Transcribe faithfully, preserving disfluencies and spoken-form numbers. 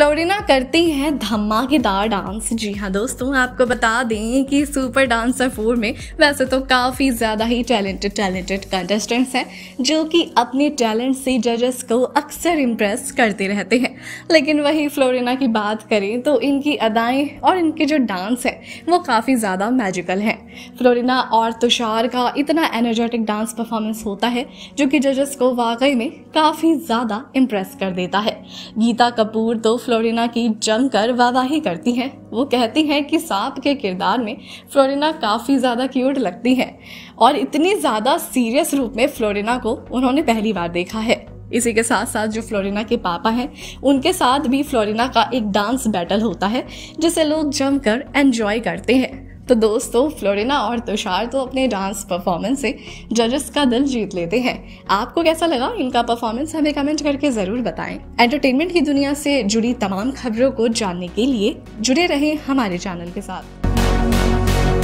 Florina करती हैं धमाकेदार डांस। जी हाँ दोस्तों, आपको बता दें कि सुपर डांसर फोर में वैसे तो काफ़ी ज़्यादा ही टैलेंटेड टैलेंटेड कंटेस्टेंट्स हैं जो कि अपने टैलेंट से जजेस को अक्सर इम्प्रेस करते रहते हैं, लेकिन वही फ्लोरिना की बात करें तो इनकी अदाएं और इनके जो डांस है वो काफ़ी ज़्यादा मैजिकल हैं। फ्लोरिना और तुषार का इतना एनर्जेटिक डांस परफॉर्मेंस होता है जो कि जजेस को वाकई में काफ़ी ज़्यादा इम्प्रेस कर देता है। गीता कपूर तो फ्लोरिना की जमकर वाहवाही करती हैं। वो कहती हैं कि सांप के किरदार में फ्लोरिना काफ़ी ज़्यादा क्यूट लगती हैं और इतनी ज़्यादा सीरियस रूप में फ्लोरिना को उन्होंने पहली बार देखा है। इसी के साथ साथ जो फ्लोरिना के पापा हैं उनके साथ भी फ्लोरिना का एक डांस बैटल होता है जिसे लोग जमकर एंजॉय करते हैं। तो दोस्तों, फ्लोरिना और तुषार तो अपने डांस परफॉर्मेंस से जजेस का दिल जीत लेते हैं। आपको कैसा लगा इनका परफॉर्मेंस, हमें कमेंट करके ज़रूर बताएं। एंटरटेनमेंट की दुनिया से जुड़ी तमाम खबरों को जानने के लिए जुड़े रहें हमारे चैनल के साथ।